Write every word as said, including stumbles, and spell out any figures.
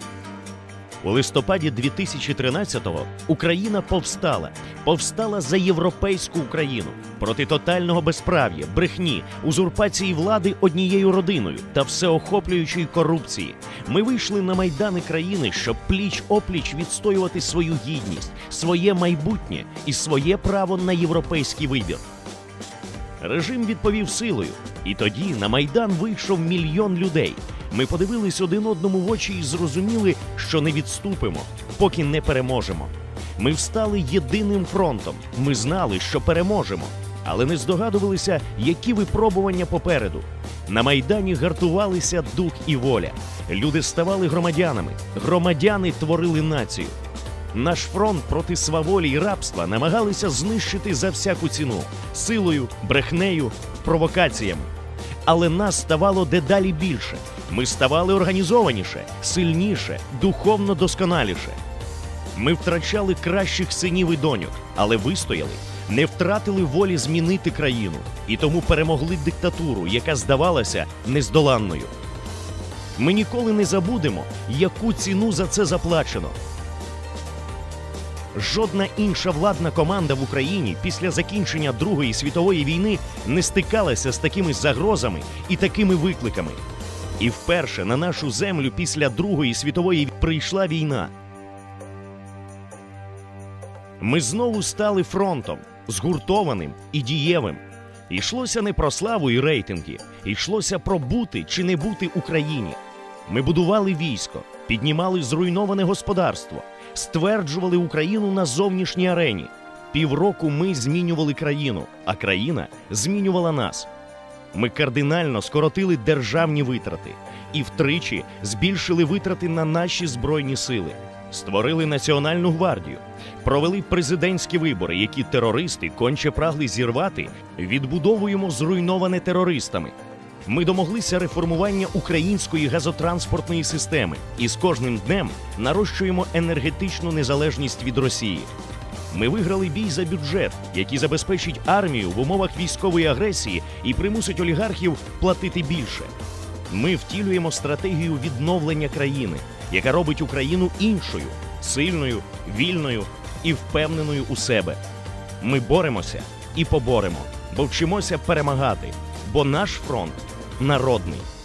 У листопаді дві тисячі тринадцятого Україна повстала. Повстала за європейську Україну. Проти тотального безправ'я, брехні, узурпації влади однією родиною та всеохоплюючої корупції. Ми вийшли на майдани країни, щоб пліч-опліч відстоювати свою гідність, своє майбутнє і своє право на європейський вибір. Режим відповів силою. І тоді на Майдан вийшов мільйон людей. Ми подивились один одному в очі і зрозуміли, що не відступимо, поки не переможемо. Ми встали єдиним фронтом. Ми знали, що переможемо. Але не здогадувалися, які випробування попереду. На Майдані гартувалися дух і воля. Люди ставали громадянами. Громадяни творили націю. Наш фронт проти сваволі і рабства намагалися знищити за всяку ціну – силою, брехнею, провокаціями. Але нас ставало дедалі більше. Ми ставали організованіше, сильніше, духовно досконаліше. Ми втрачали кращих синів і доньок, але вистояли, не втратили волі змінити країну. І тому перемогли диктатуру, яка здавалася нездоланною. Ми ніколи не забудемо, яку ціну за це заплачено. Жодна інша владна команда в Україні після закінчення Другої світової війни не стикалася з такими загрозами і такими викликами. І вперше на нашу землю після Другої світової прийшла війна. Ми знову стали фронтом, згуртованим і дієвим. Йшлося не про славу і рейтинги, йшлося про бути чи не бути Україні. Ми будували військо, піднімали зруйноване господарство, стверджували Україну на зовнішній арені. Півроку ми змінювали країну, а країна змінювала нас. Ми кардинально скоротили державні витрати і втричі збільшили витрати на наші Збройні сили. Створили Національну гвардію, провели президентські вибори, які терористи конче прагли зірвати, відбудовуємо зруйноване терористами. Ми домоглися реформування української газотранспортної системи і з кожним днем нарощуємо енергетичну незалежність від Росії. Ми виграли бій за бюджет, який забезпечить армію в умовах військової агресії і примусить олігархів платити більше. Ми втілюємо стратегію відновлення країни, яка робить Україну іншою, сильною, вільною і впевненою у себе. Ми боремося і поборемо, бо вчимося перемагати, бо наш фронт народний.